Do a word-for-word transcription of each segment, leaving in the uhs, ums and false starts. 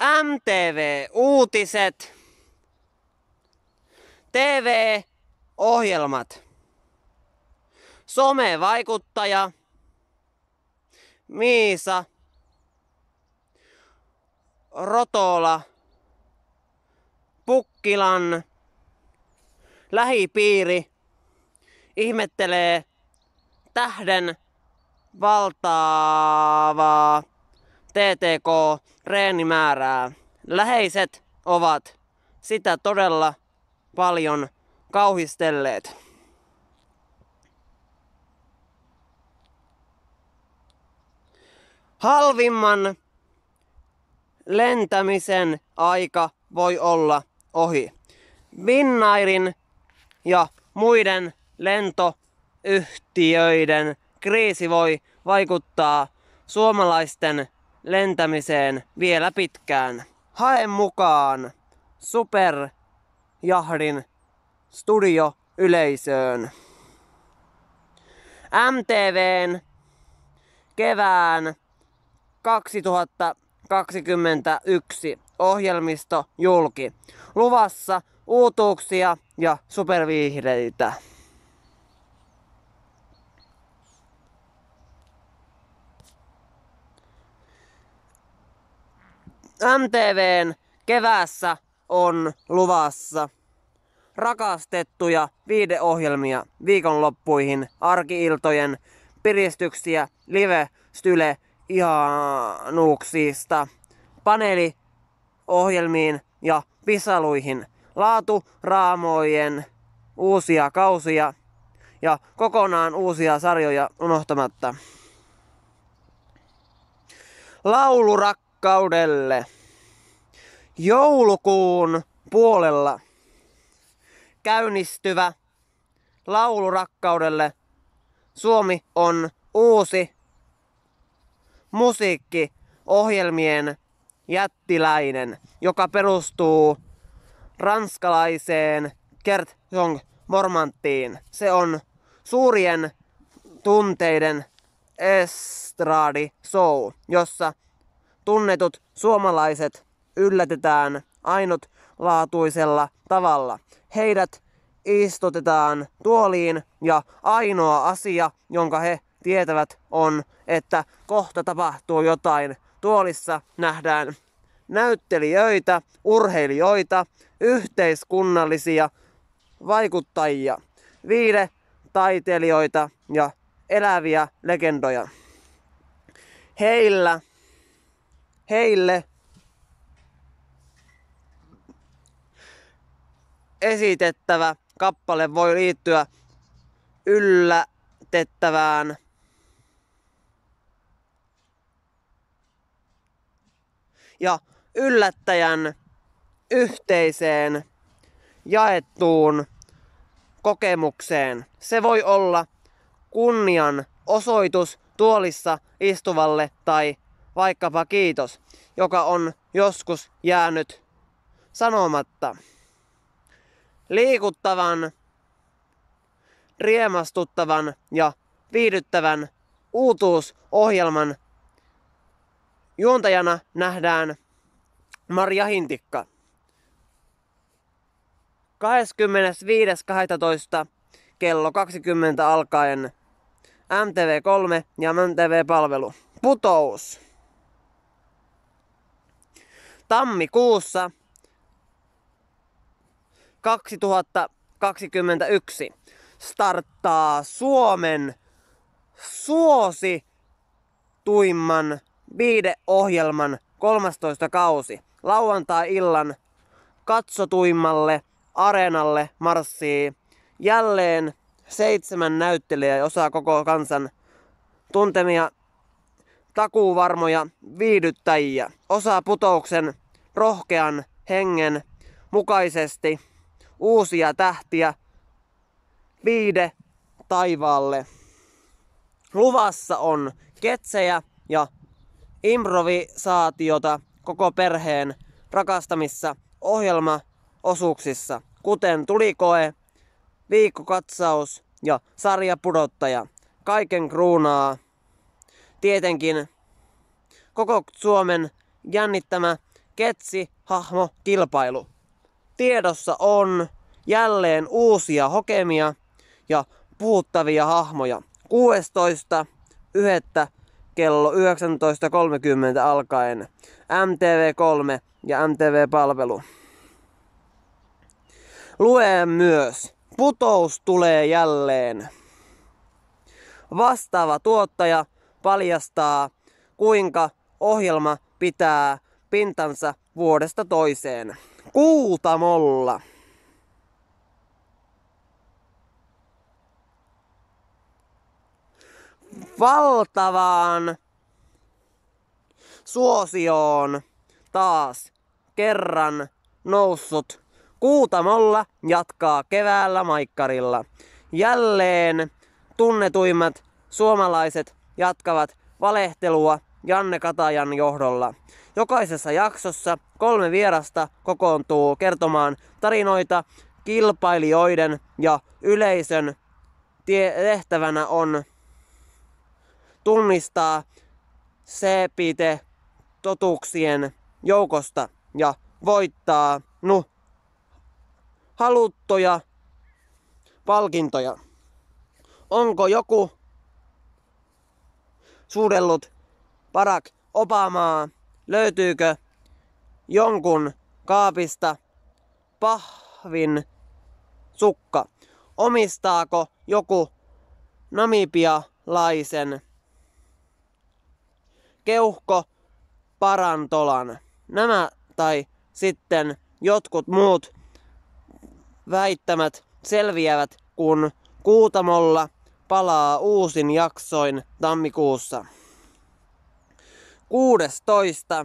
M T V-uutiset, T V-ohjelmat, somevaikuttaja, Miisa, Rotola, Pukkilan lähipiiri ihmettelee tähden valtavaa T T K-treenimäärää. Läheiset ovat sitä todella paljon kauhistelleet. Halvimman lentämisen aika voi olla ohi. Finnairin ja muiden lentoyhtiöiden kriisi voi vaikuttaa suomalaisten lentämiseen vielä pitkään. Hae mukaan Superjahdin studioyleisöön. M T V:n kevään kaksituhattakaksikymmentäyksi ohjelmisto julki. Luvassa uutuuksia ja superviihdeitä. M T V:n keväässä on luvassa rakastettuja viihdeohjelmia viikonloppuihin, arki-iltojen piristyksiä, live-style ihanuuksista, paneeliohjelmiin ja pisaluihin, laaturaamojen uusia kausia ja kokonaan uusia sarjoja unohtamatta. Laulurakkaudelle. Joulukuun puolella käynnistyvä Laulurakkaudelle Suomi on uusi musiikkiohjelmien jättiläinen, joka perustuu ranskalaiseen Gert Jong Mormanttiin. Se on suurien tunteiden estradi show, jossa tunnetut suomalaiset yllätetään ainutlaatuisella tavalla. Heidät istutetaan tuoliin ja ainoa asia, jonka he tietävät, on, että kohta tapahtuu jotain. Tuolissa nähdään näyttelijöitä, urheilijoita, yhteiskunnallisia vaikuttajia, viihdetaiteilijoita ja eläviä legendoja. Heillä, heille esitettävä kappale voi liittyä yllätettävään ja yllättäjän yhteiseen jaettuun kokemukseen. Se voi olla kunnian osoitus tuolissa istuvalle tai vaikkapa kiitos, joka on joskus jäänyt sanomatta. Liikuttavan, riemastuttavan ja viihdyttävän uutuusohjelman juontajana nähdään Marja Hintikka. kahdeskymmenesviides kahdestoista kello kaksikymmentä alkaen M T V kolme ja M T V-palvelu. Putous. Tammikuussa kaksituhattakaksikymmentäyksi starttaa Suomen suosituimman viihdeohjelman kolmastoista kausi. Lauantai-illan katsotuimmalle areenalle marssii jälleen seitsemän näyttelijää ja osaa koko kansan tuntemia takuuvarmoja viihdyttäjiä. Osaa Putouksen rohkean hengen mukaisesti uusia tähtiä viihde taivaalle. Luvassa on sketsejä ja improvisaatiota koko perheen rakastamissa ohjelmaosuuksissa, kuten Tulikoe, Viikkokatsaus ja Sarjapudottaja. Kaiken kruunaa tietenkin koko Suomen jännittämä sketsihahmokilpailu. Tiedossa on jälleen uusia hokemia ja puhuttavia hahmoja. kuudestoista yhdettä kello yhdeksäntoista kolmekymmentä alkaen M T V kolme ja M T V-palvelu. Lue myös. Putous tulee jälleen. Vastaava tuottaja paljastaa, kuinka ohjelma pitää pintansa vuodesta toiseen. Kuutamolla. Valtavaan suosioon taas kerran noussut Kuutamolla jatkaa keväällä maikkarilla. Jälleen tunnetuimmat suomalaiset jatkavat valehtelua Janne Katajan johdolla. Jokaisessa jaksossa kolme vierasta kokoontuu kertomaan tarinoita kilpailijoiden ja yleisön tehtävänä on tunnistaa sepite totuuksien joukosta ja voittaa nu haluttuja palkintoja. Onko joku suudellut Barack Obamaa? Löytyykö jonkun kaapista pahvin sukka? Omistaako joku namibialaisen keuhko parantolan? Nämä tai sitten jotkut muut väittämät selviävät, kun Kuutamolla palaa uusin jaksoin tammikuussa. kuudestoista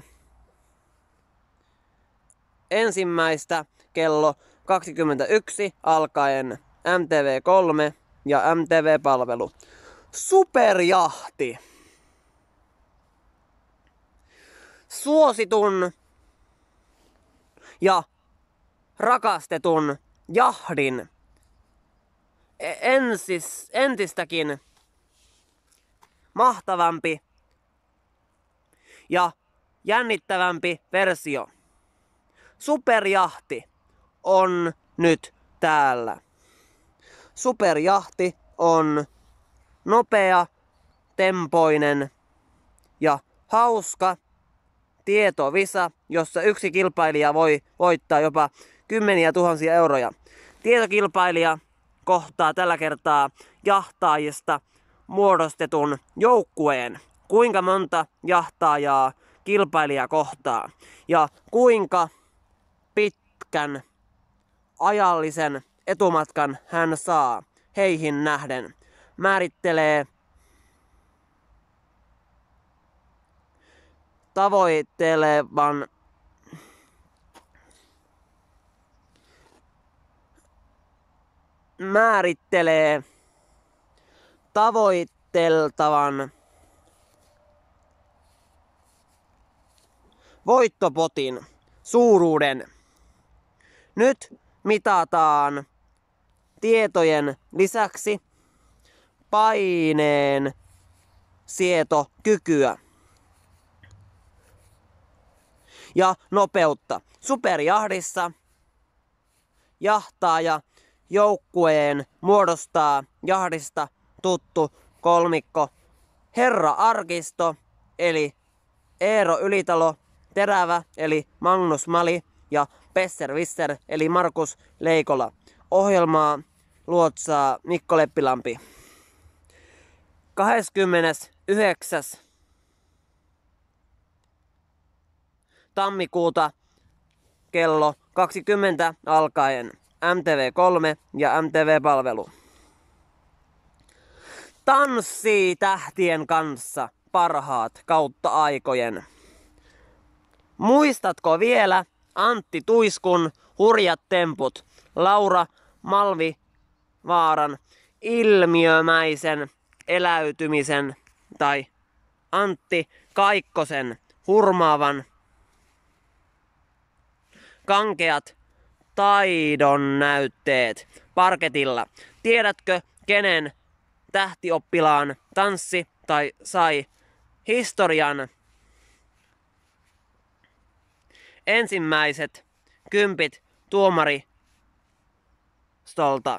ensimmäistä kello kaksikymmentäyksi alkaen M T V kolme ja M T V-palvelu. Superjahti. Suositun ja rakastetun jahdin ensis, entistäkin mahtavampi ja jännittävämpi versio. Superjahti on nyt täällä. Superjahti on nopea, tempoinen ja hauska tietovisa, jossa yksi kilpailija voi voittaa jopa kymmeniä tuhansia euroja. Tietokilpailija kohtaa tällä kertaa jahtaajista muodostetun joukkueen. Kuinka monta jahtaajaa kilpailija kohtaa ja kuinka pitkän ajallisen etumatkan hän saa heihin nähden, määrittelee tavoittelevan määrittelee tavoiteltavan voittopotin suuruuden. Nyt mitataan tietojen lisäksi paineen sietokykyä ja nopeutta. Superjahdissa jahtaaja joukkueen muodostaa jahdista tuttu kolmikko Herra Arkisto eli Eero Ylitalo, Terävä eli Magnus Mali ja Besserwisser eli Markus Leikola. Ohjelmaa luotsaa Mikko Leppilampi. kahdeskymmenesyhdeksäs tammikuuta kello kaksikymmentä alkaen M T V kolme ja M T V-palvelu. Tanssii tähtien kanssa parhaat kautta aikojen. Muistatko vielä Antti Tuiskun hurjat temput, Laura Malmivaaran ilmiömäisen eläytymisen tai Antti Kaikkosen hurmaavan kankeat taidon näytteet parketilla? Tiedätkö, kenen tähtioppilaan tanssi tai sai historian ensimmäiset kympit tuomaristolta.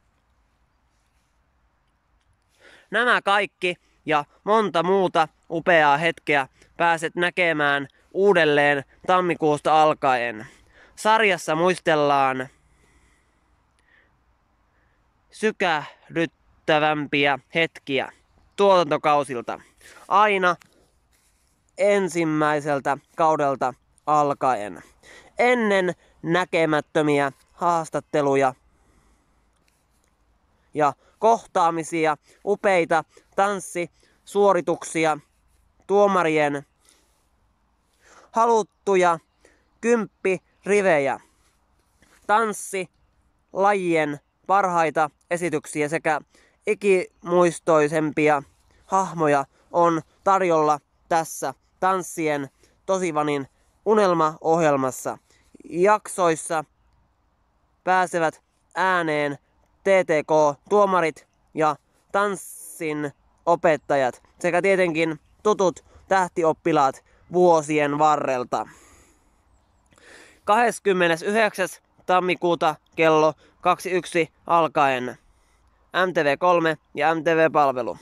Nämä kaikki ja monta muuta upeaa hetkeä pääset näkemään uudelleen tammikuusta alkaen. Sarjassa muistellaan sykähdyttävämpiä hetkiä tuotantokausilta aina ensimmäiseltä kaudelta alkaen. Ennen näkemättömiä haastatteluja ja kohtaamisia, upeita tanssisuorituksia, tuomarien haluttuja kymppirivejä, tanssilajien parhaita esityksiä sekä ikimuistoisempia hahmoja on tarjolla tässä Tanssien Tosivanin unelmaohjelmassa. Jaksoissa pääsevät ääneen T T K-tuomarit ja tanssin opettajat sekä tietenkin tutut tähtioppilaat vuosien varrelta. kahdeskymmenesyhdeksäs tammikuuta kello kaksikymmentäyksi alkaen M T V kolme ja M T V-palvelu.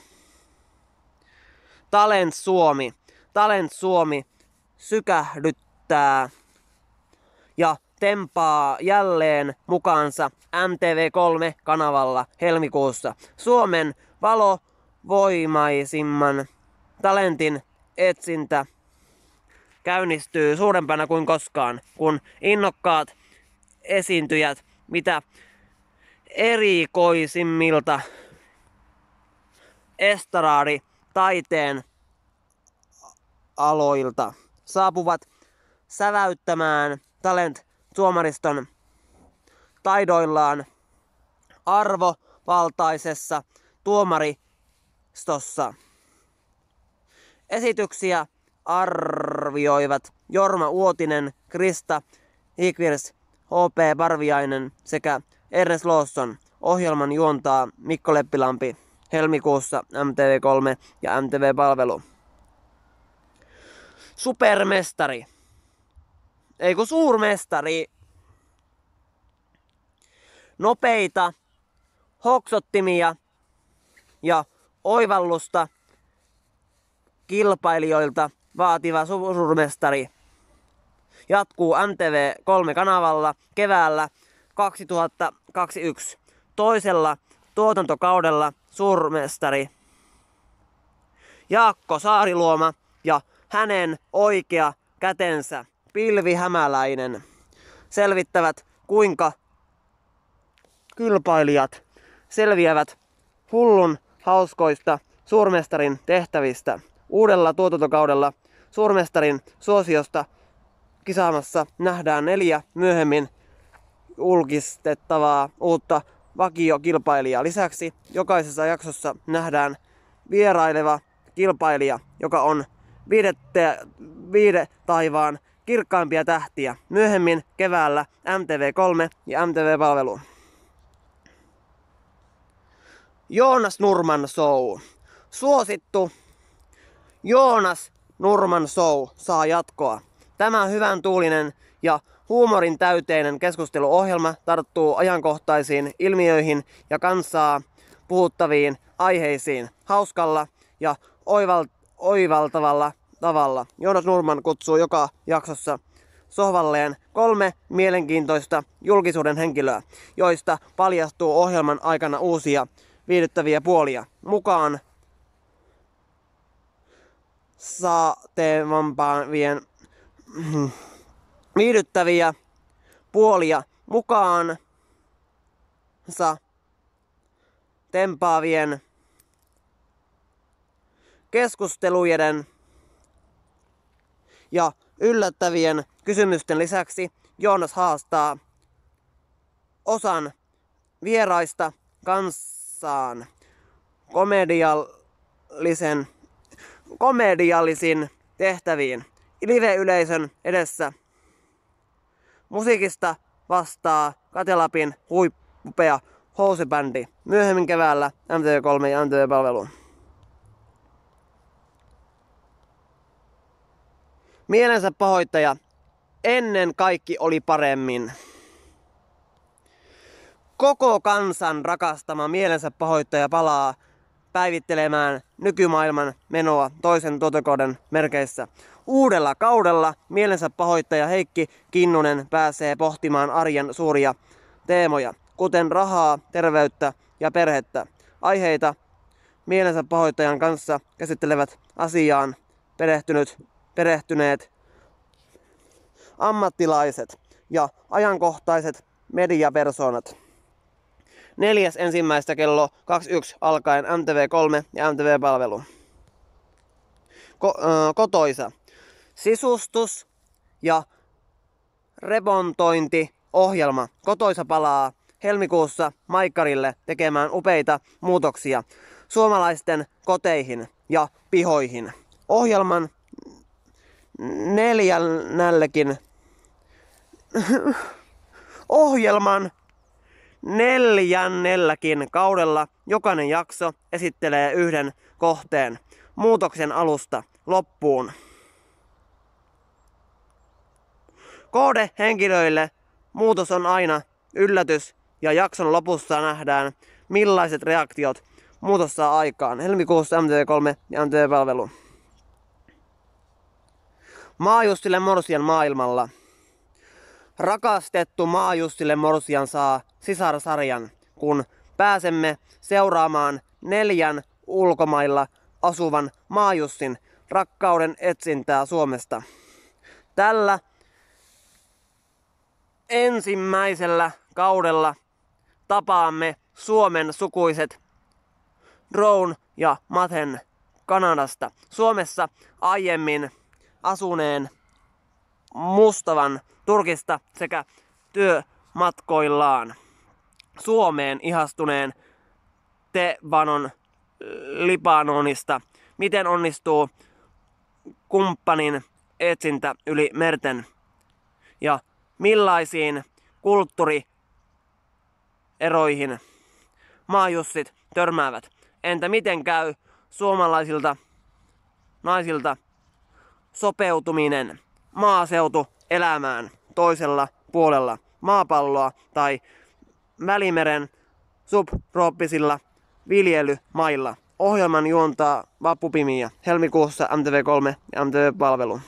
Talent Suomi. Talent Suomi sykähdyttää ja tempaa jälleen mukaansa M T V kolme kanavalla helmikuussa. Suomen valovoimaisimman talentin etsintä käynnistyy suurempana kuin koskaan, kun innokkaat esiintyjät mitä erikoisimmilta estradi taiteen aloilta saapuvat säväyttämään talent-tuomariston taidoillaan arvovaltaisessa tuomaristossa. Esityksiä arvioivat Jorma Uotinen, Krista Hikvirs, H P Parviainen sekä Ernest Lawson. Ohjelman juontaa Mikko Leppilampi helmikuussa M T V kolme ja M T V-palvelu. Supermestari. Ei kun suurmestari. Nopeita hoksottimia ja oivallusta kilpailijoilta vaativa suurmestari jatkuu M T V kolme kanavalla keväällä kaksituhattakaksikymmentäyksi. Toisella tuotantokaudella suurmestari Jaakko Saariluoma ja hänen oikea kätensä Pilvi Hämäläinen selvittävät, kuinka kilpailijat selviävät hullun hauskoista suurmestarin tehtävistä. Uudella tuotantokaudella suurmestarin suosiosta kisaamassa nähdään neljä myöhemmin julkistettavaa uutta vakiokilpailijaa. Lisäksi jokaisessa jaksossa nähdään vieraileva kilpailija, joka on viidette, viide taivaan kirkkaimpia tähtiä. Myöhemmin keväällä M T V kolme ja M T V-palvelu. Joonas Nurman Show. Suosittu Joonas Nurman Show saa jatkoa. Tämä hyvän tuulinen ja huumorin täyteinen keskusteluohjelma tarttuu ajankohtaisiin ilmiöihin ja kansaa puhuttaviin aiheisiin hauskalla ja oival- oivaltavalla tavalla. Joonas Nurman kutsuu joka jaksossa sohvalleen kolme mielenkiintoista julkisuuden henkilöä, joista paljastuu ohjelman aikana uusia viihdyttäviä puolia. Mukaan saatevampien viihdyttäviä puolia mukaansa tempaavien keskustelujen ja yllättävien kysymysten lisäksi Joonas haastaa osan vieraista kanssaan komediallisen, komediallisin tehtäviin live-yleisön edessä. Musiikista vastaa Katelapin huippupea housebändi. Myöhemmin keväällä M T V kolme ja M T V-palvelu. Mielensä pahoittaja Ennen kaikki oli paremmin. Koko kansan rakastama mielensä pahoittaja palaa päivittelemään nykymaailman menoa toisen tuotantokauden merkeissä. Uudella kaudella mielensä pahoittaja Heikki Kinnunen pääsee pohtimaan arjen suuria teemoja, kuten rahaa, terveyttä ja perhettä. Aiheita mielensä pahoittajan kanssa käsittelevät asiaan perehtynyt, perehtyneet ammattilaiset ja ajankohtaiset mediapersonat. Neljäs ensimmäistä kello kaksikymmentäyksi alkaen M T V kolme ja M T V-palvelu. Ko- ö, kotoisa. Sisustus ja remontointiohjelma. Kotoisa palaa helmikuussa Maikkarille tekemään upeita muutoksia suomalaisten koteihin ja pihoihin. Ohjelman neljännellekin ohjelman neljännelläkin kaudella jokainen jakso esittelee yhden kohteen muutoksen alusta loppuun. Kohdehenkilöille muutos on aina yllätys ja jakson lopussa nähdään millaiset reaktiot muutos saa aikaan. Helmikuussa M T V kolme ja M T V-palvelu. Maajustille Morsian maailmalla. Rakastettu Maajustille Morsian saa sisarsarjan, kun pääsemme seuraamaan neljän ulkomailla asuvan Maajussin rakkauden etsintää Suomesta. Tällä ensimmäisellä kaudella tapaamme Suomen sukuiset Drown ja Mathen Kanadasta. Suomessa aiemmin asuneen Mustavan Turkista sekä työmatkoillaan Suomeen ihastuneen Tevanon Libanonista. Miten onnistuu kumppanin etsintä yli merten ja millaisiin kulttuurieroihin maajussit törmäävät? Entä miten käy suomalaisilta naisilta sopeutuminen maaseutuelämään toisella puolella maapalloa tai Välimeren subtrooppisilla viljelymailla? Ohjelman juontaa Vappu Pimiä helmikuussa M T V kolme ja M T V-palvelu.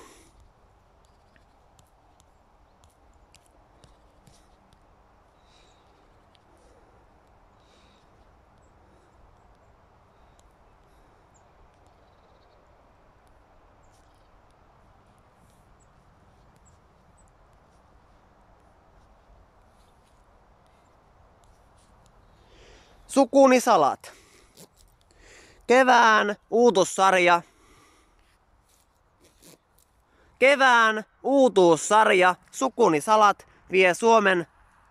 Sukuni salat. Kevään uutuussarja. Kevään uutuussarja Sukuni salat vie Suomen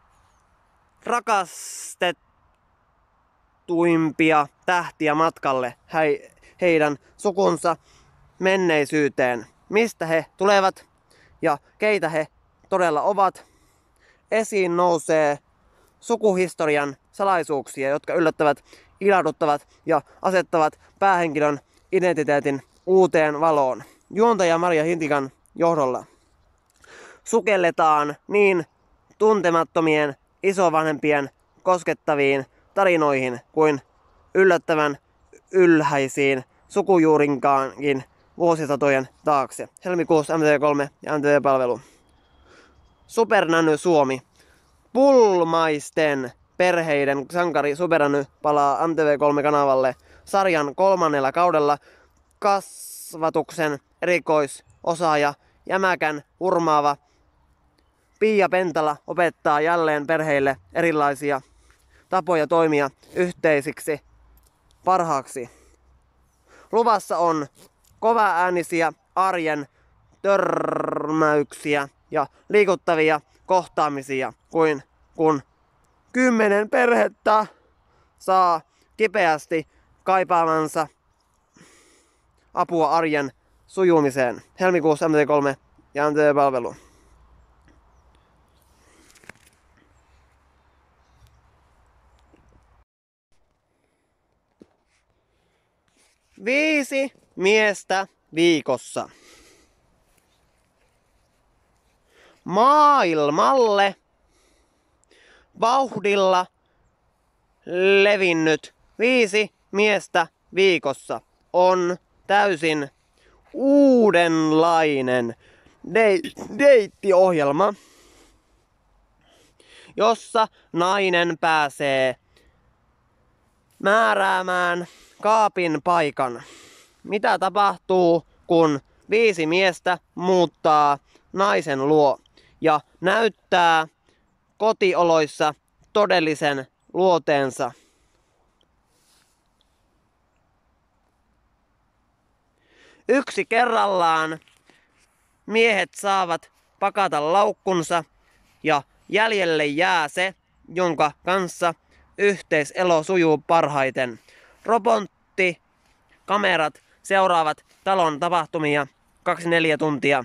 rakastettuimpia tähtiä matkalle he, heidän sukunsa menneisyyteen. Mistä he tulevat ja keitä he todella ovat. Esiin nousee sukuhistorian salaisuuksia, jotka yllättävät, ilahduttavat ja asettavat päähenkilön identiteetin uuteen valoon. Juontaja Maria Hintikan johdolla sukelletaan niin tuntemattomien isovanhempien koskettaviin tarinoihin kuin yllättävän ylhäisiin sukujuurinkaankin vuosisatojen taakse. Helmikuussa M T V kolme ja M T V-palvelu. Supernanny Suomi. Pulmaisten perheiden sankari Supernanny palaa M T V kolme kanavalle sarjan kolmannella kaudella. Kasvatuksen erikoisosaaja jämäkän hurmaava Pia Pentala opettaa jälleen perheille erilaisia tapoja toimia yhteisiksi parhaaksi. Luvassa on kovaäänisiä arjen törmäyksiä ja liikuttavia kohtaamisia, kuin kun kymmenen perhettä saa kipeästi kaipaamansa apua arjen sujumiseen. Helmikuussa M T V kolme ja M T V-palvelu. Viisi miestä viikossa. maailmalle vauhdilla levinnyt viisi miestä viikossa on täysin uudenlainen de- deittiohjelma, jossa nainen pääsee määräämään kaapin paikan. Mitä tapahtuu, kun viisi miestä muuttaa naisen luo ja näyttää kotioloissa todellisen luoteensa. Yksi kerrallaan miehet saavat pakata laukkunsa ja jäljelle jää se, jonka kanssa yhteiselo sujuu parhaiten. Robottikamerat seuraavat talon tapahtumia kaksikymmentäneljä tuntia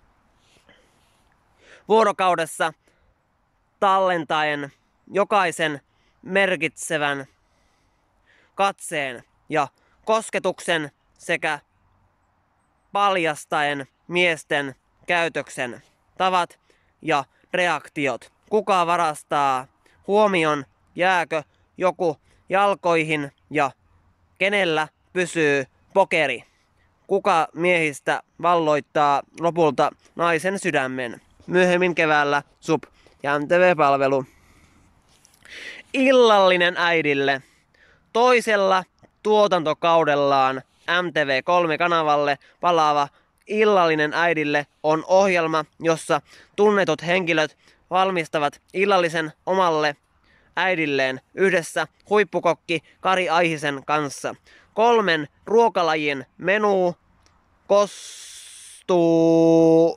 vuorokaudessa tallentaen jokaisen merkitsevän katseen ja kosketuksen sekä paljastaen miesten käytöksen tavat ja reaktiot. Kuka varastaa huomion, jääkö joku jalkoihin ja kenellä pysyy pokeri. Kuka miehistä valloittaa lopulta naisen sydämen. Myöhemmin keväällä S U P ja M T V-palvelu. Illallinen äidille. Toisella tuotantokaudellaan M T V kolme kanavalle palaava Illallinen äidille on ohjelma, jossa tunnetut henkilöt valmistavat illallisen omalle äidilleen yhdessä huippukokki Kari Aihisen kanssa. Kolmen ruokalajin menu kostuu,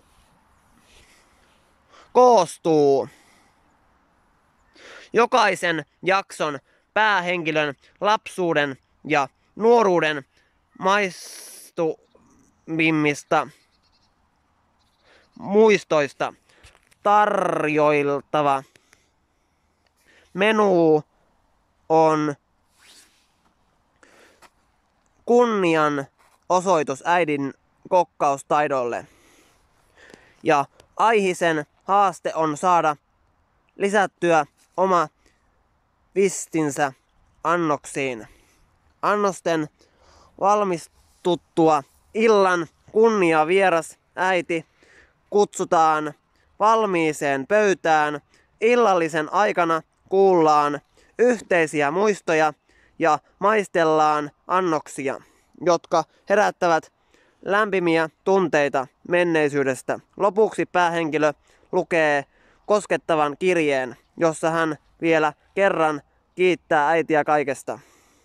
koostuu jokaisen jakson päähenkilön lapsuuden ja nuoruuden maistuvimmista muistoista. Tarjoiltava menu on kunnian osoitus äidin kokkaustaidolle. Ja Aihisen haaste on saada lisättyä oma vistinsä annoksiin. Annosten valmistuttua illan kunnia vieras äiti kutsutaan valmiiseen pöytään. Illallisen aikana kuullaan yhteisiä muistoja ja maistellaan annoksia, jotka herättävät lämpimiä tunteita menneisyydestä. Lopuksi päähenkilö lukee koskettavan kirjeen, jossa hän vielä kerran kiittää äitiä kaikesta.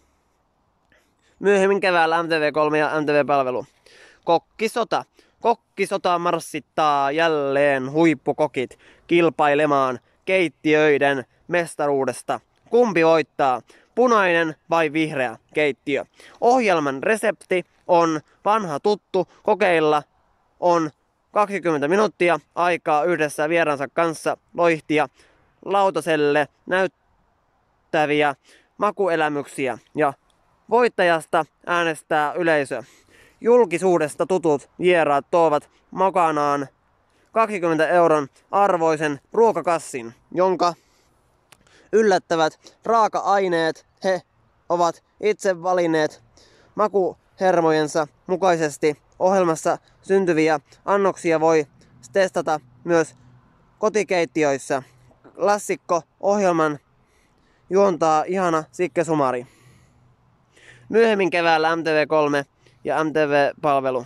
Myöhemmin keväällä M T V kolme ja M T V-palvelu. Kokkisota. Kokkisota marssittaa jälleen huippukokit kilpailemaan keittiöiden mestaruudesta. Kumpi voittaa? Punainen vai vihreä keittiö? Ohjelman resepti on vanha tuttu. Kokeilla on kaksikymmentä minuuttia aikaa yhdessä vieransa kanssa loihtia lautaselle näyttäviä makuelämyksiä ja voittajasta äänestää yleisö. Julkisuudesta tutut vieraat tuovat mukanaan kaksikymmentä euron arvoisen ruokakassin, jonka yllättävät raaka-aineet he ovat itse valinneet makuhermojensa mukaisesti. Ohjelmassa syntyviä annoksia voi testata myös kotikeittiöissä. Klassikko ohjelman juontaa ihana Sikke Sumari. Myöhemmin keväällä M T V kolme ja M T V-palvelu.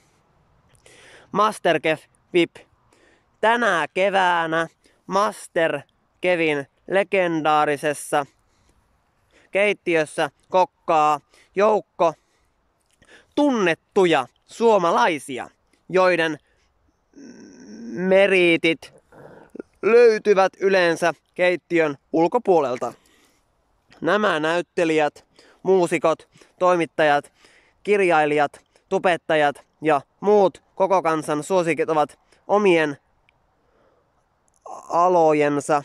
Masterchef V I P. Tänä keväänä Masterchefin legendaarisessa keittiössä kokkaa joukko tunnettuja suomalaisia, joiden meriitit löytyvät yleensä keittiön ulkopuolelta. Nämä näyttelijät, muusikot, toimittajat, kirjailijat, tubettajat ja muut koko kansan suosikit ovat omien alojensa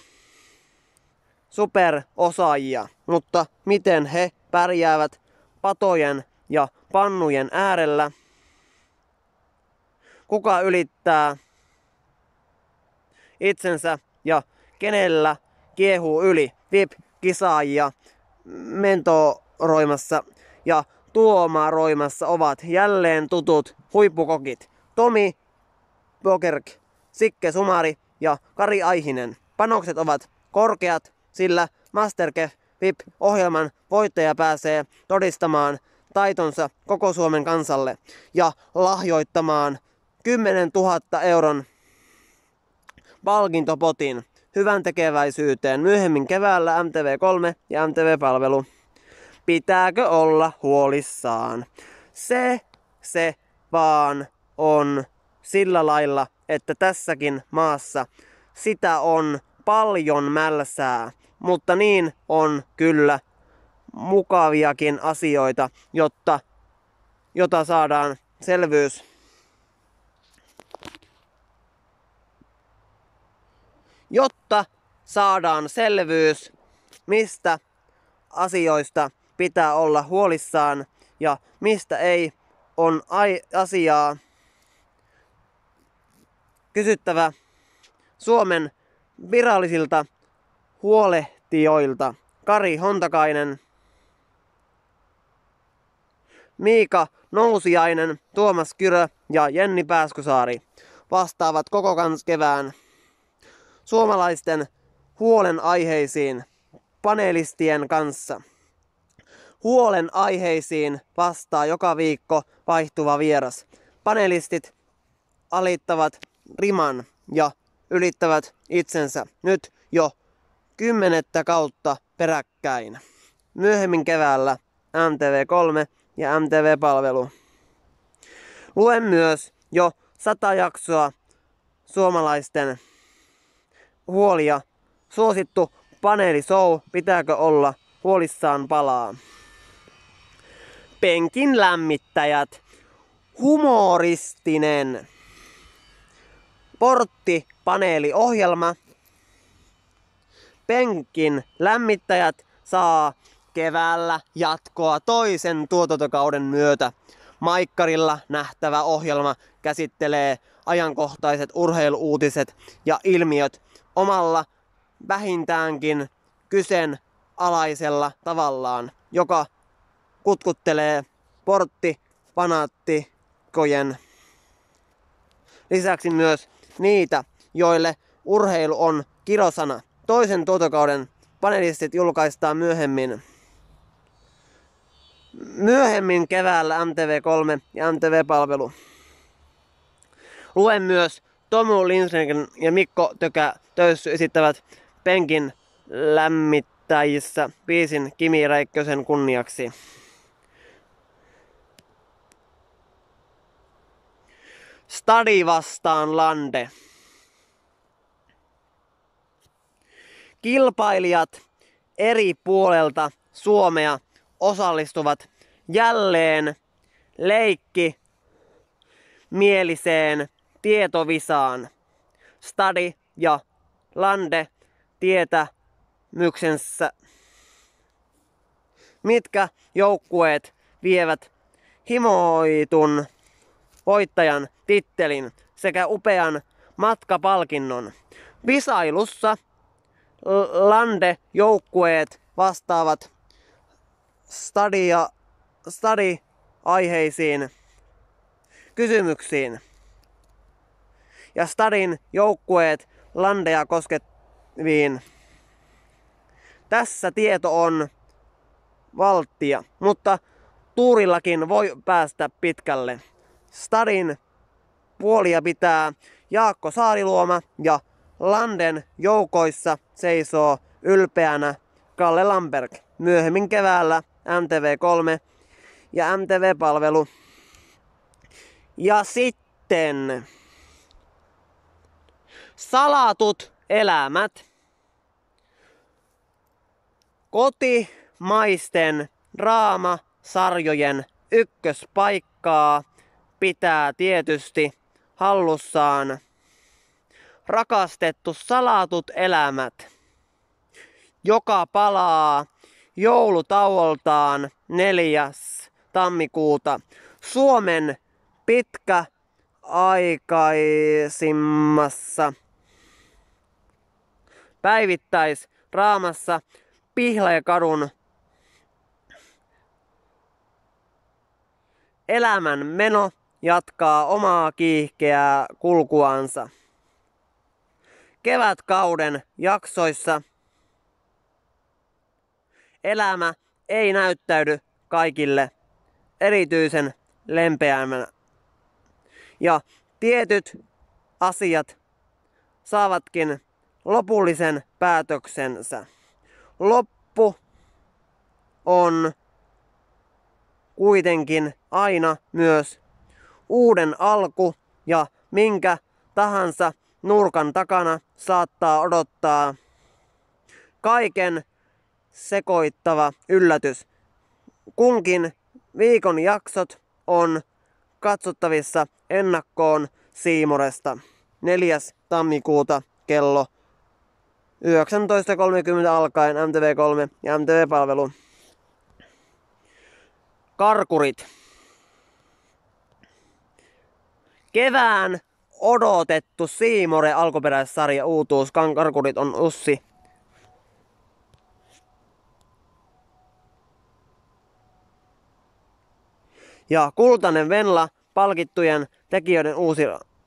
superosaajia, mutta miten he pärjäävät patojen ja pannujen äärellä? Kuka ylittää itsensä ja kenellä kiehuu yli. V I P-kisaajia mentoroimassa ja tuomaroimassa ovat jälleen tutut huippukokit Tomi Bogerg, Sikke Sumari ja Kari Aihinen. Panokset ovat korkeat, sillä MasterChef V I P-ohjelman voittaja pääsee todistamaan taitonsa koko Suomen kansalle ja lahjoittamaan kymmenen tuhatta euron palkintopotin hyvän tekeväisyyteen myöhemmin keväällä M T V kolme ja M T V-palvelu. Pitääkö olla huolissaan? Se, se vaan on sillä lailla, että tässäkin maassa sitä on paljon mälsää, mutta niin on kyllä mukaviakin asioita, jotta, jota saadaan selvyys. Jotta saadaan selvyys, mistä asioista pitää olla huolissaan ja mistä ei, on ai- asiaa kysyttävä Suomen virallisilta huolehtijoilta. Kari Hontakainen, Miika Nousiainen, Tuomas Kyrö ja Jenni Pääskysaari vastaavat koko kans kevään suomalaisten huolenaiheisiin panelistien kanssa. Huolenaiheisiin vastaa joka viikko vaihtuva vieras. Panelistit alittavat riman ja ylittävät itsensä nyt jo kymmenettä kautta peräkkäin. Myöhemmin keväällä M T V kolme ja M T V-palvelu. Luen myös jo sata jaksoa suomalaisten huolia. Suosittu paneelishow Pitääkö olla huolissaan palaa. Penkin lämmittäjät. Humoristinen porttipaneeliohjelma. Penkin lämmittäjät saa keväällä jatkoa toisen tuotantokauden myötä. Maikkarilla nähtävä ohjelma käsittelee ajankohtaiset urheiluuutiset ja ilmiöt omalla vähintäänkin kyseenalaisella tavallaan, joka kutkuttelee porttifanaatikkojen lisäksi myös niitä, joille urheilu on kirosana. Toisen tuotantokauden panelistit julkaistaan myöhemmin. Myöhemmin keväällä M T V kolme ja M T V-palvelu. Luen myös Tomu Lindgren ja Mikko Tökä Töyssy esittävät Penkin lämmittäjissä biisin Kimi Räikkösen kunniaksi. Stadi vastaan Lande. Kilpailijat eri puolelta Suomea osallistuvat jälleen leikki mieliseen tietovisaan. Stadi ja Lande tietämyksensä. Mitkä joukkueet vievät himoitun voittajan tittelin sekä upean matkapalkinnon. Visailussa Lande-joukkueet vastaavat stadia, stadi-aiheisiin kysymyksiin. Ja Stadin joukkueet Landea koskeviin. Tässä tieto on valttia, mutta tuurillakin voi päästä pitkälle. Stadin puolia pitää Jaakko Saariluoma ja Landen joukoissa seisoo ylpeänä Kalle Lamberg. Myöhemmin keväällä M T V kolme ja M T V-palvelu. Ja sitten salatut elämät. Kotimaisten draamasarjojen ykköspaikkaa pitää tietysti hallussaan rakastettu Salatut elämät, joka palaa joulutauoltaan neljäs tammikuuta Suomen pitkäaikaisimmassa päivittäisdraamassa Pihlajekadun elämän meno jatkaa omaa kiihkeää kulkuansa. Kevätkauden jaksoissa elämä ei näyttäydy kaikille erityisen lempeämänä. Ja tietyt asiat saavatkin lopullisen päätöksensä. Loppu on kuitenkin aina myös uuden alku ja minkä tahansa nurkan takana saattaa odottaa kaiken sekoittava yllätys. Kunkin viikon jaksot on katsottavissa ennakkoon C Moresta neljäs tammikuuta kello yhdeksäntoista kolmekymmentä alkaen M T V kolme ja M T V-palvelu. Karkurit. Kevään odotettu C More alkuperäissarja uutuus Karkurit on ussi. Ja Kultainen Venla palkittujen tekijöiden uusi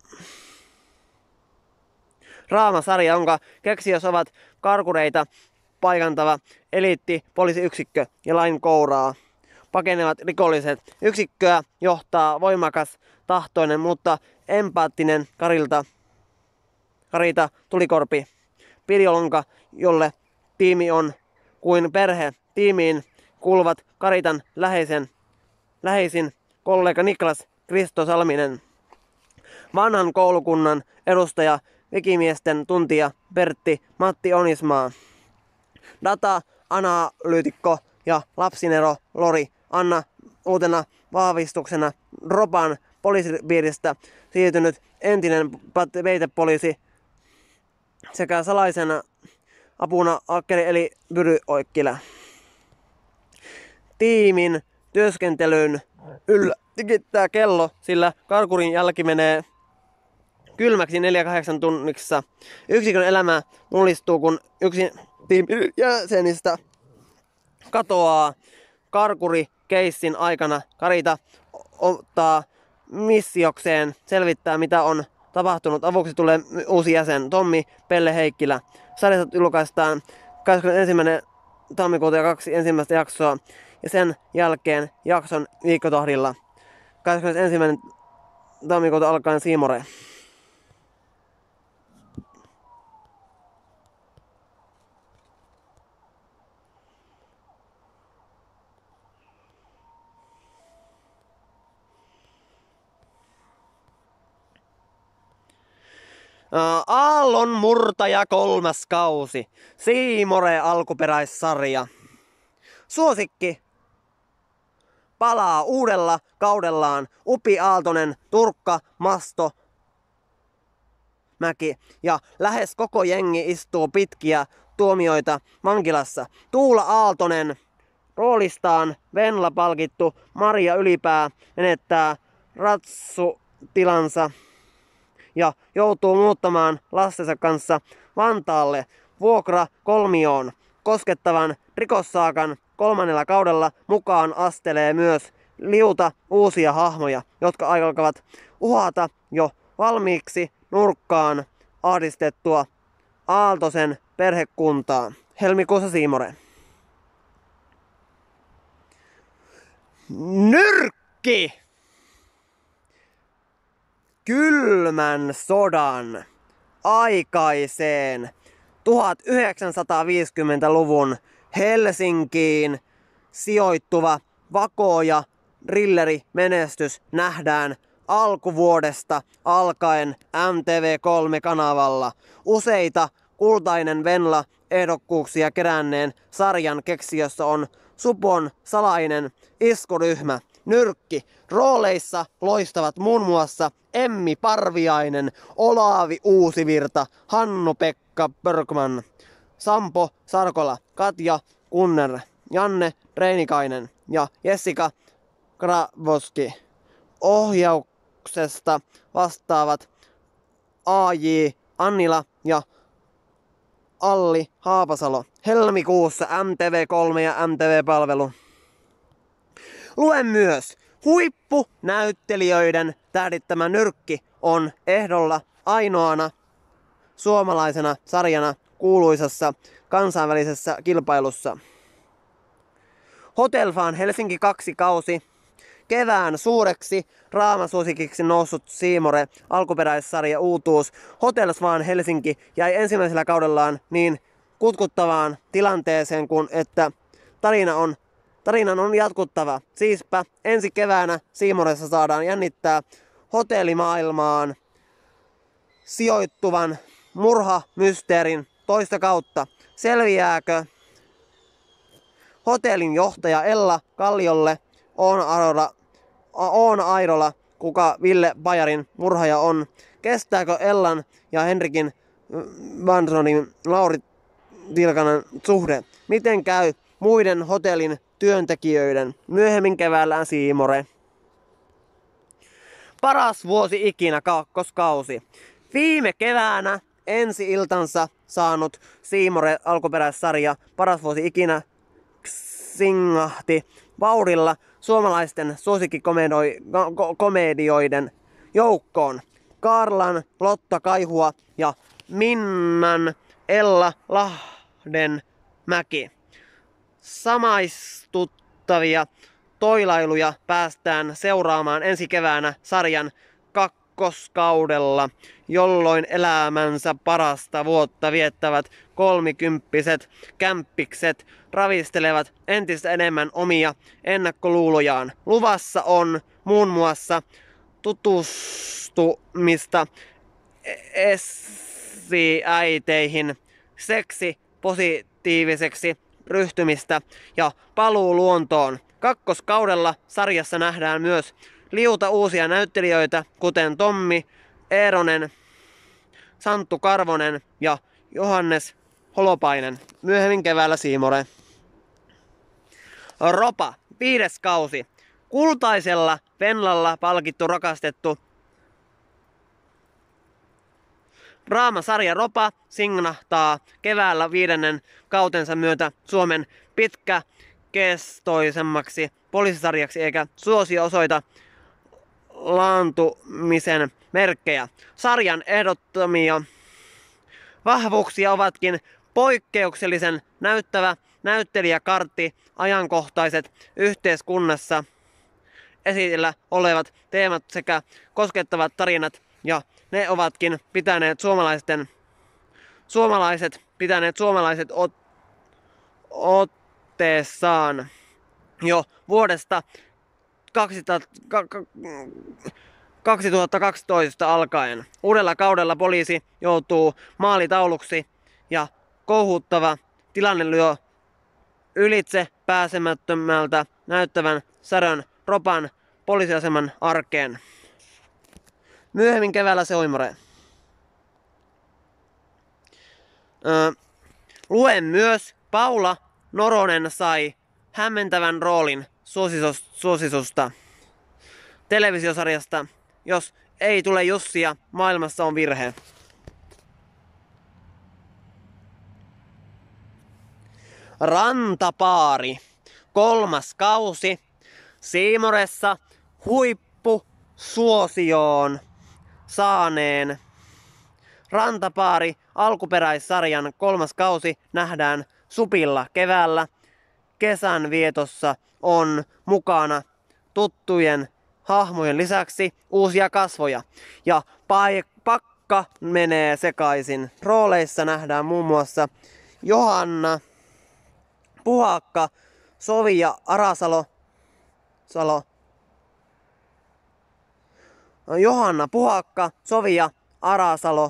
draamasarja, jonka keksijät ovat karkureita paikantava eliittipoliisiyksikkö ja lain kouraa pakenevat rikolliset. Yksikköä johtaa voimakas, tahtoinen, mutta empaattinen Karilta, Karita Tulikorpi Pirjolonka, jolle tiimi on kuin perhe. Tiimiin kuuluvat Karitan läheisen, läheisin kollega Niklas Kristo Salminen, vanhan koulukunnan edustaja, vikimiesten tuntija Pertti Matti Onismaa, data-analyytikko ja lapsinero Lori Anna uutena vahvistuksena Ropan poliisipiiristä siirtynyt entinen peitepoliisi sekä salaisena apuna Akkeri eli Byry Oikkilä. Tiimin työskentelyn yllä tikittää kello, sillä Karkurin jälki menee kylmäksi neljä kahdeksan tunnissa. Yksikön elämä mullistuu, kun yksi tiimin jäsenistä katoaa. Karkuri-keissin aikana Karita ottaa missiokseen selvittää, mitä on tapahtunut. Avuksi tulee uusi jäsen, Tommi Pelle Heikkilä. Sarjasta julkaistaan kahdeskymmenesensimmäinen tammikuuta ja kaksi ensimmäistä jaksoa. Ja sen jälkeen jakson viikkotahdilla kahdeskymmenesensimmäinen tammikuuta alkaen C More. Aallon murtaja kolmas kausi. C More alkuperäissarja. Suosikki palaa uudella kaudellaan. Upi Aaltonen, Turkka, Masto, Mäki ja lähes koko jengi istuu pitkiä tuomioita vankilassa. Tuula Aaltonen, roolistaan Venla palkittu Maria Ylipää, menettää ratsutilansa ja joutuu muuttamaan lastensa kanssa Vantaalle vuokra kolmioon. Koskettavan rikossaakan kolmannella kaudella mukaan astelee myös liuta uusia hahmoja, jotka alkavat uhata jo valmiiksi nurkkaan ahdistettua Aaltosen perhekuntaa. Helmikuussa C More. Nyrkki! Kylmän sodan aikaiseen tuhatyhdeksänsataaviisikymmentäluvun Helsinkiin sijoittuva vako- ja thrillerimenestys nähdään alkuvuodesta alkaen M T V kolme kanavalla. Useita Kultainen Venla ehdokkuuksia keränneen sarjan keksijössä on Supon salainen iskuryhmä. Nyrkki. Rooleissa loistavat muun muassa Emmi Parviainen, Olavi Uusivirta, Hannu-Pekka Börkman, Sampo Sarkola, Katja Kunner, Janne Reinikainen ja Jessica Gravoski. Ohjauksesta vastaavat A J Annila ja Alli Haapasalo. Helmikuussa M T V kolme ja M T V-palvelu. Luen myös. Huippunäyttelijöiden tähdittämä nyrkki on ehdolla ainoana suomalaisena sarjana kuuluisassa kansainvälisessä kilpailussa. Hotel Fan Helsinki kaksi kausi. Kevään suureksi draamasuosikiksi noussut C More alkuperäissarja uutuus Hotel Fan Helsinki jäi ensimmäisellä kaudellaan niin kutkuttavaan tilanteeseen kuin että tarina on, tarinan on jatkuttava. Siispä ensi keväänä C Moressa saadaan jännittää hotellimaailmaan sijoittuvan murhamysteerin toista kautta. Selviääkö hotellin johtaja Ella Kalliolle Oona Airola, kuka Ville Bajarin murhaaja on? Kestääkö Ellan ja Henrikin Vansonin Lauri Tilkanen suhde? Miten käy muiden hotellin työntekijöiden? Myöhemmin keväällä C More. Paras vuosi ikinä kakkoskausi. Viime keväänä ensi iltansa saanut C More alkuperäissarja Paras vuosi ikinä singahti vauhdilla suomalaisten suosikkikomedioiden joukkoon. Karlan Lotta Kaihua ja Minnan Ella Lahdenmäki. Samaistuttavia toilailuja päästään seuraamaan ensi keväänä sarjan kakkoskaudella, jolloin elämänsä parasta vuotta viettävät kolmikymppiset kämppikset ravistelevat entistä enemmän omia ennakkoluulojaan. Luvassa on muun muassa tutustumista esiäiteihin, seksi positiiviseksi ryhtymistä ja paluu luontoon. Kakkoskaudella sarjassa nähdään myös liuta uusia näyttelijöitä, kuten Tommi Eeronen, Santtu Karvonen ja Johannes Holopainen. Myöhemmin keväällä C More. Ropa, viides kausi. Kultaisella Venlalla palkittu rakastettu draamasarja Ropa signahtaa keväällä viidennen kautensa myötä Suomen pitkäkestoisemmaksi poliisisarjaksi, eikä suosio osoita laantumisen merkkejä. Sarjan ehdottomia vahvuuksia ovatkin poikkeuksellisen näyttävä näyttelijäkartti, ajankohtaiset yhteiskunnassa esillä olevat teemat sekä koskettavat tarinat, ja ne ovatkin pitäneet suomalaisten suomalaiset pitäneet suomalaiset ot, otteessaan jo vuodesta kaksituhattakaksitoista alkaen. Uudella kaudella poliisi joutuu maalitauluksi ja kouhuttava tilanne lyö ylitse pääsemättömältä näyttävän sarjan Ropan poliisiaseman arkeen. Myöhemmin keväällä C More. Öö, luen myös Paula Noronen sai hämmentävän roolin suosisusta televisiosarjasta Jos ei tule Jussia, maailmassa on virhe. Rantapaari. Kolmas kausi. C Moressa huippusuosioon saaneen Rantapaari alkuperäissarjan kolmas kausi nähdään Supilla keväällä. Kesän vietossa on mukana tuttujen hahmojen lisäksi uusia kasvoja. Ja pakka menee sekaisin. Rooleissa nähdään muun muassa Johanna Puhakka, Sofia Arasalo, Salo, Johanna Puhakka, Sofia Arasalo,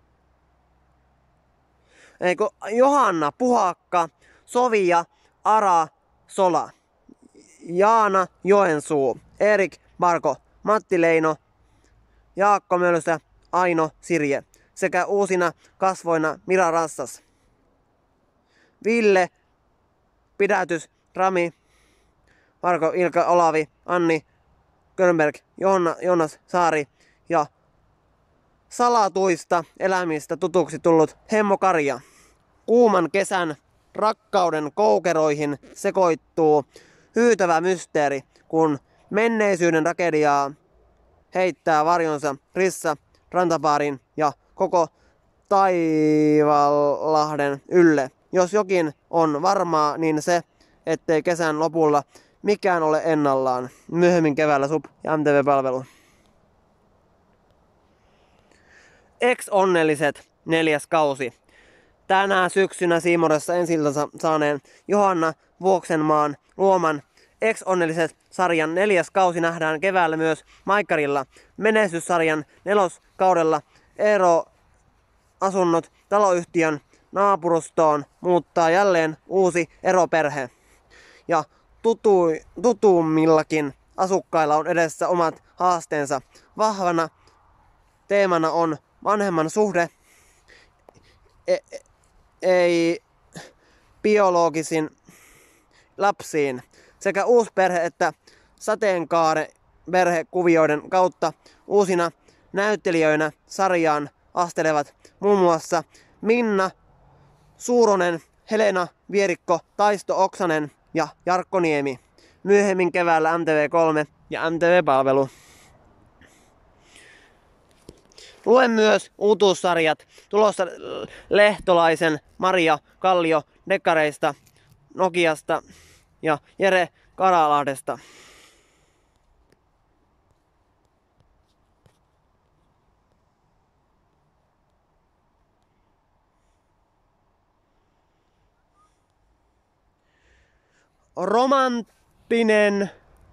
Eikö, Johanna Puhakka, Sofia Arasola, Jaana Joensuu, Erik Marko, Matti Leino, Jaakko Mölsä, Aino Sirje sekä uusina kasvoina Mira Rassas, Ville Pidätys, Rami, Marko Ilka Olavi, Anni Könberg, Johanna Jonas Saari ja salatuista elämistä tutuksi tullut Hemmo Karja. Kuuman kesän rakkauden koukeroihin sekoittuu hyytävä mysteeri, kun menneisyyden tragediaa heittää varjonsa Rissa, Rantapaarin ja koko Taivanlahden ylle. Jos jokin on varmaa, niin se, ettei kesän lopulla mikään ole ennallaan. Myöhemmin keväällä Sub ja M T V-palvelu. Ex-onnelliset neljäs kausi. Tänä syksynä Siimoressa ensi-iltansa saaneen Johanna Vuoksenmaan luoman Ex-onnelliset sarjan neljäs kausi nähdään keväällä myös Maikkarilla. Menestyssarjan neloskaudella Eero asunnot taloyhtiön naapurustoon muuttaa jälleen uusi eroperhe. Ja tutu, tutummillakin asukkailla on edessä omat haasteensa. Vahvana teemana on vanhemman suhde e- ei biologisin lapsiin sekä uusperhe että sateenkaaren perhekuvioiden kautta uusina näyttelijöinä sarjaan astelevat muun muassa Minna Suuronen, Helena Vierikko, Taisto Oksanen ja Jarkko Niemi. Myöhemmin keväällä M T V kolme ja M T V-palvelu. Luen myös uutuussarjat tulossa Lehtolaisen Maria Kallio Dekkareista, Nokiasta ja Jere Karalahdesta. Romanttinen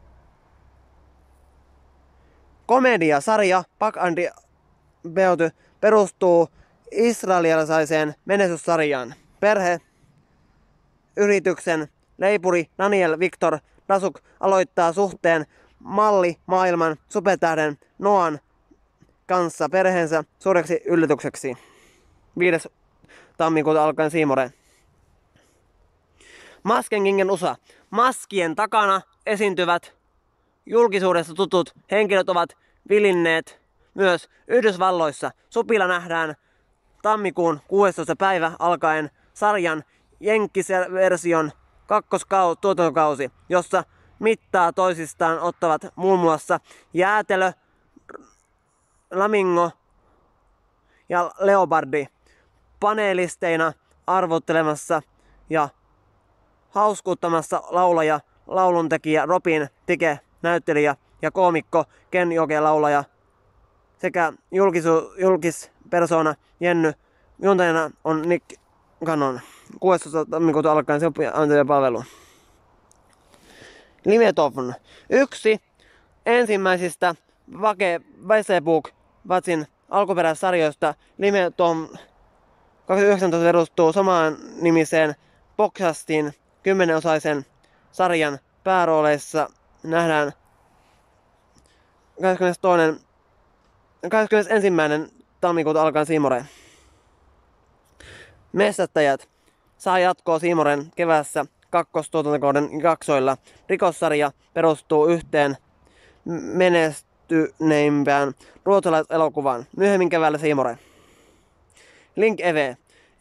komediasarja Pak Andi Beauty perustuu israelilaiseen menestyssarjaan. Perhe yrityksen leipuri Daniel Victor Dasuk aloittaa suhteen malli maailman supertähden Noan kanssa perheensä suureksi yllätykseksi. viides tammikuuta alkaen Siimore. Maskengingen U S A. Maskien takana esiintyvät julkisuudessa tutut henkilöt ovat vilinneet myös Yhdysvalloissa. Supilla nähdään tammikuun kuudestoista päivä alkaen sarjan jenkkiversion kakkostuotantokausi, jossa mittaa toisistaan ottavat muun muassa Jäätelö, Lamingo ja Leopardi paneelisteina arvottelemassa ja hauskuuttamassa laulaja, lauluntekijä Robin Tike, näyttelijä ja koomikko Ken Joke, laulaja sekä julkisu, julkispersona Jenny. Juontajana on Nick Cannon. kuudestoista tammikuuta alkaen se palvelu. Limetovn. Yksi ensimmäisistä Vake Weisebook Vatsin alkuperäissarjoista. Limetovn kaksituhattayhdeksäntoista perustuu samaan nimiseen podcastin kymmenenosaisen sarjan päärooleissa nähdään kahdeskymmenestoinen kahdeskymmenesensimmäinen tammikuuta alkaen Siimore. Messättäjät saa jatkoa Siimoren keväässä kakkostuotantokauden jaksoilla. Rikossarja perustuu yhteen menestyneimpään ruotsalaiselokuvaan. Myöhemmin keväällä Siimore. Link Eve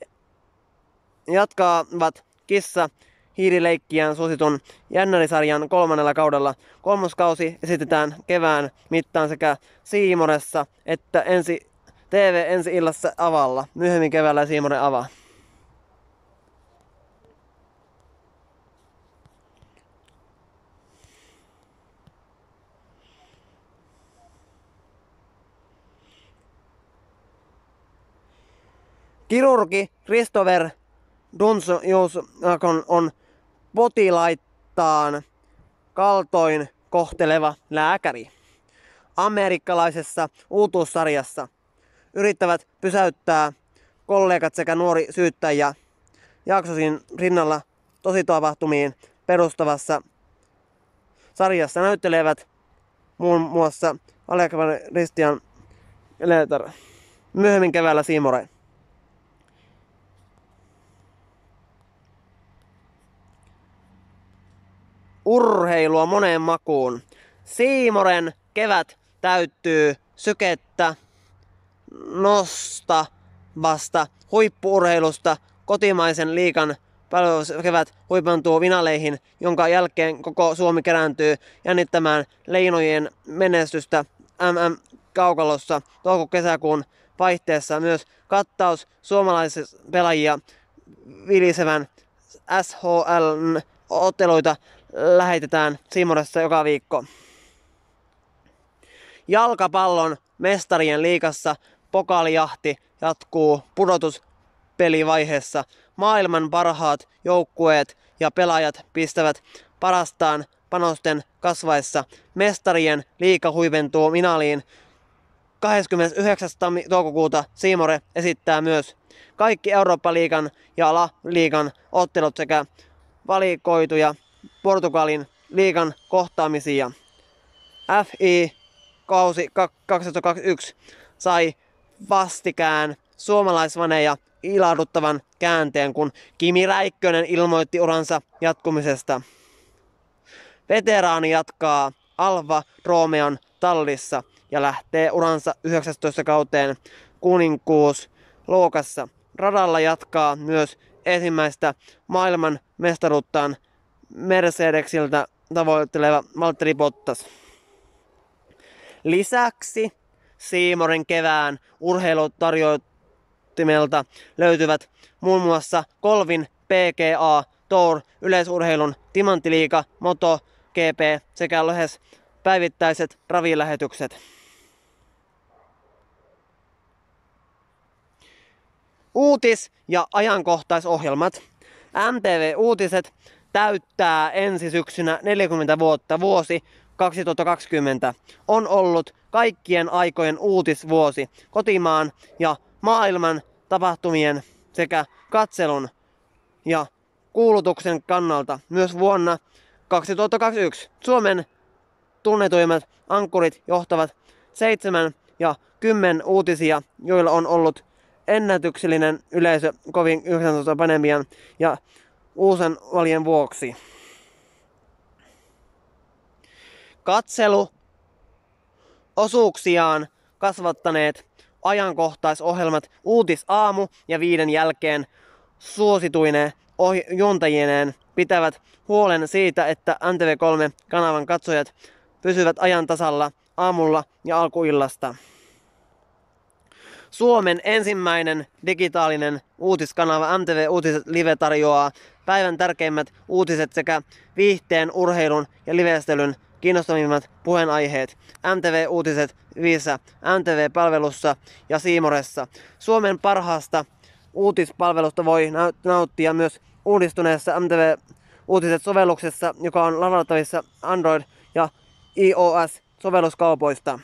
jatkaavat kissa hiirileikkiään suositun Jännärisarjan kolmannella kaudella. Kolmoskausi esitetään kevään mittaan sekä Siimoressa että ensi T V ensi-illassa avalla. Myöhemmin keväällä Siimore avaa. Kirurgi Christopher Dunsjusakon on potilaittaan kaltoin kohteleva lääkäri. Amerikkalaisessa uutuussarjassa yrittävät pysäyttää kollegat sekä nuori syyttäjä jaksosin rinnalla tositapahtumiin perustavassa sarjassa näyttelevät muun muassa Alexander Christian Leiter. Myöhemmin keväällä Siimore. Urheilua moneen makuun. Siimoren kevät täyttyy sykettä nostavasta huippu-urheilusta kotimaisen liigan kevät huipentuu finaleihin, jonka jälkeen koko Suomi kerääntyy jännittämään Leinojen menestystä M M-kaukalossa touko-kesäkuun vaihteessa. Myös kattaus suomalaisia pelaajia vilisevän S H L-otteluita lähetetään Simoressa joka viikko. Jalkapallon mestarien liigassa pokaalijahti jatkuu pudotuspelivaiheessa. Maailman parhaat joukkueet ja pelaajat pistävät parastaan panosten kasvaessa. Mestarien liiga huipentuu finaaliin kahdeskymmenesyhdeksäs toukokuuta. C More esittää myös kaikki Eurooppa-liigan ja La-liigan ottelut sekä valikoituja Portugalin liigan kohtaamisia. F I kausi kaksituhattakaksikymmentäyksi sai vastikään suomalaisvaneja ilahduttavan käänteen, kun Kimi Räikkönen ilmoitti uransa jatkumisesta. Veteraani jatkaa Alfa Romeon tallissa ja lähtee uransa yhdeksästoista kauteen kuninkuus luokassa. Radalla jatkaa myös ensimmäistä maailman mestaruuttaan Mercedeksiltä tavoitteleva Valtteri Bottas. Lisäksi C Moren kevään urheilutarjoimelta löytyvät muun muassa Kolvin P G A Tour, yleisurheilun Timanttiliiga, Moto G P sekä lähes päivittäiset ravilähetykset. Uutis- ja ajankohtaisohjelmat. M T V-uutiset täyttää ensi syksynä neljäkymmentä vuotta. Vuosi kaksituhattakaksikymmentä on ollut kaikkien aikojen uutisvuosi kotimaan ja maailman tapahtumien sekä katselun ja kuulutuksen kannalta. Myös vuonna kaksituhattakaksikymmentäyksi Suomen tunnetuimmat ankkurit johtavat seitsemän ja kymmen uutisia, joilla on ollut ennätyksellinen yleisö covid yhdeksäntoista pandemian ja uusen valien vuoksi. Katselu osuuksiaan kasvattaneet ajankohtaisohjelmat Uutisaamu ja viiden jälkeen suosituineen juontajineen pitävät huolen siitä, että N T V kolme kanavan katsojat pysyvät ajan tasalla aamulla ja alkuillasta. Suomen ensimmäinen digitaalinen uutiskanava M T V Uutiset Live tarjoaa päivän tärkeimmät uutiset sekä viihteen, urheilun ja livestelyn kiinnostavimmat puheenaiheet. M T V Uutiset Viissä, M T V-palvelussa ja C Moressa. Suomen parhaasta uutispalvelusta voi nauttia myös uudistuneessa M T V Uutiset-sovelluksessa, joka on ladattavissa Android- ja iOS-sovelluskaupoista.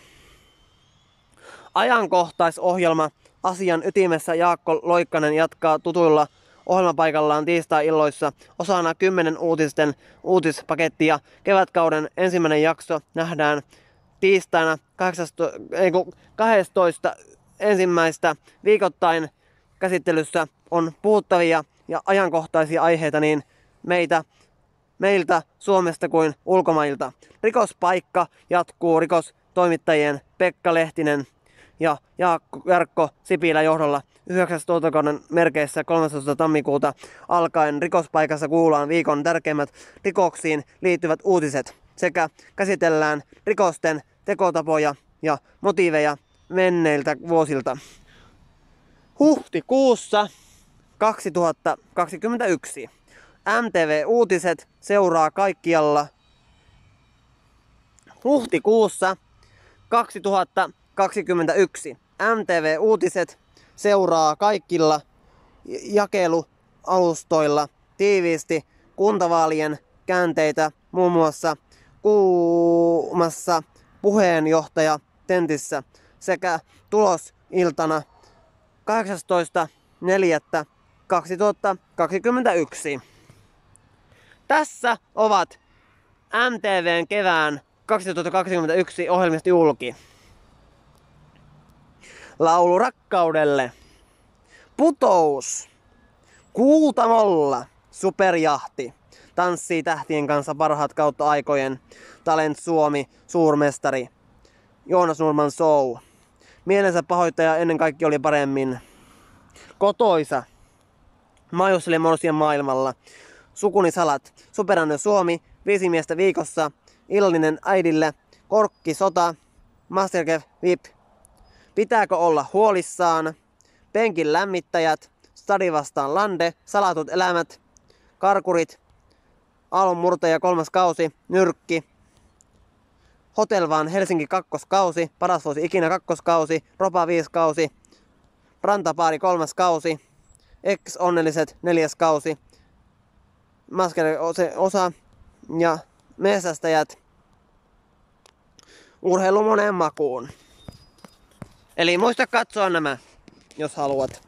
Ajankohtaisohjelma Asian ytimessä Jaakko Loikkanen jatkaa tutuilla ohjelmapaikallaan tiistai-illoissa osana kymmenen uutisten uutispakettia. Kevätkauden ensimmäinen jakso nähdään tiistaina kahdestoista ensimmäistä. Viikoittain käsittelyssä on puhuttavia ja ajankohtaisia aiheita niin meitä, meiltä Suomesta kuin ulkomailta. Rikospaikka jatkuu rikostoimittajien Pekka Lehtinen ja Jaakko Jarkko Sipilä johdolla yhdeksäs tuotantokauden merkeissä kolmastoista tammikuuta alkaen. Rikospaikassa kuullaan viikon tärkeimmät rikoksiin liittyvät uutiset sekä käsitellään rikosten tekotapoja ja motiiveja menneiltä vuosilta. Huhtikuussa kaksituhattakaksikymmentäyksi M T V Uutiset seuraa kaikkialla. Huhtikuussa kaksituhattakaksikymmentäyksi M T V Uutiset seuraa kaikilla jakelualustoilla tiiviisti kuntavaalien käänteitä, muun muassa kuumassa puheenjohtaja tentissä sekä tulosiltana kahdeksastoista neljättä kaksituhattakaksikymmentäyksi. Tässä ovat M T V:n kevään kaksituhattakaksikymmentäyksi ohjelmista julki. Laulu rakkaudelle. Putous. Kuutamolla. Superjahti. Tanssii tähtien kanssa parhaat kautta aikojen. Talent Suomi. Suurmestari. Joonas Nurman Show. Mielensä pahoittaja ennen kaikkea oli paremmin. Kotoisa. Maiustelen morsien maailmalla. Sukuni salat. Superanne Suomi. Viisi miestä viikossa. Illallinen äidille. Korkki sota. Masterchef V I P. Pitääkö olla huolissaan? Penkin lämmittäjät. Stadi vastaan Lande. Salatut elämät. Karkurit. Aallonmurtaja kolmas kausi. Nyrkki. Hotel vaan Helsinki kakkoskausi. Paras vuosi ikinä kakkoskausi. Ropa viisi kausi. Rantapaari kolmas kausi. Ex-onnelliset neljäs kausi. Maskele osa. Ja metsästäjät. Urheilu moneen makuun. Eli muista katsoa nämä, jos haluat.